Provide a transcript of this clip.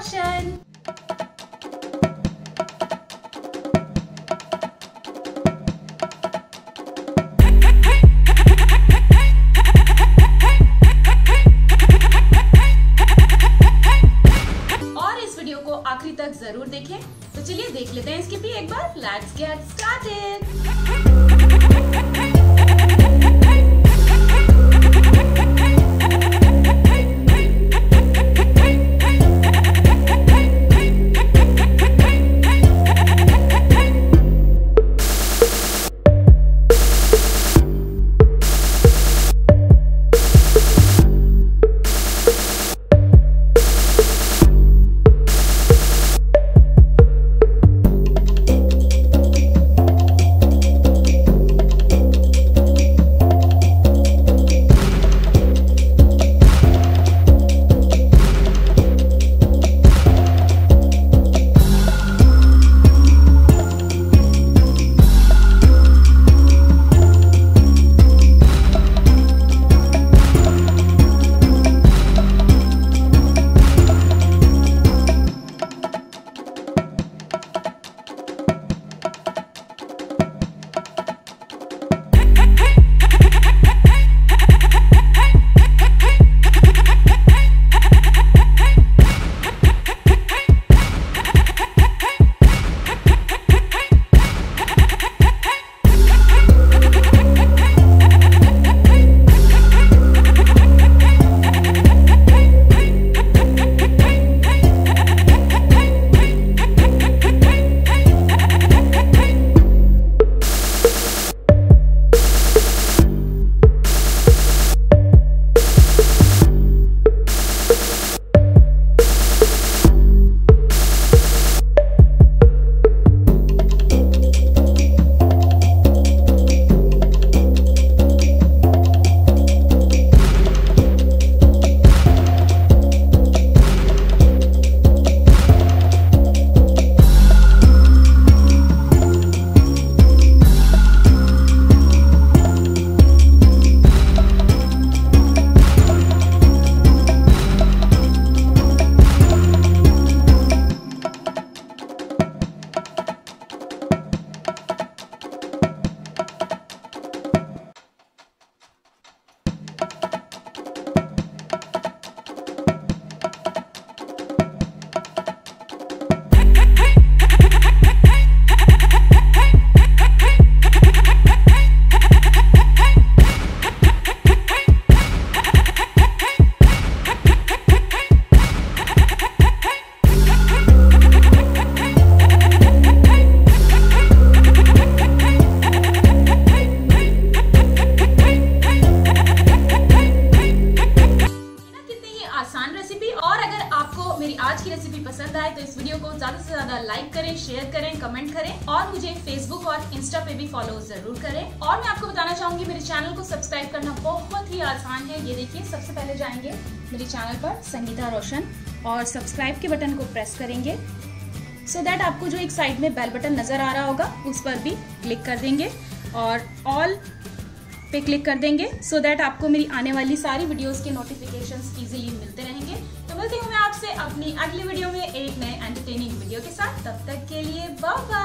रोशन। और इस वीडियो को आखिरी तक जरूर देखें। तो चलिए देख लेते हैं इसकी भी एक बार। Let's get started. और अगर आपको मेरी आज की रेसिपी पसंद आए तो इस वीडियो को ज्यादा से ज्यादा लाइक करें, शेयर करें, कमेंट करें और मुझे फेसबुक और इंस्टा पे भी फॉलो जरूर करें। और मैं आपको बताना चाहूंगी मेरे चैनल को सब्सक्राइब करना बहुत ही आसान है। ये देखिए, सबसे पहले जाएंगे मेरे चैनल पर संगीता रोशन और सब्सक्राइब के बटन को प्रेस करेंगे सो दैट आपको जो एक साइड में बेल बटन नजर आ रहा होगा उस पर भी क्लिक कर देंगे और ऑल पे क्लिक कर देंगे सो दैट आपको मेरी आने वाली सारी वीडियोस के नोटिफिकेशंस इजीली मिलते रहेंगे। तो मिलती हूँ मैं आपसे अपनी अगली वीडियो में एक नए एंटरटेनिंग वीडियो के साथ। तब तक के लिए बाय बाय।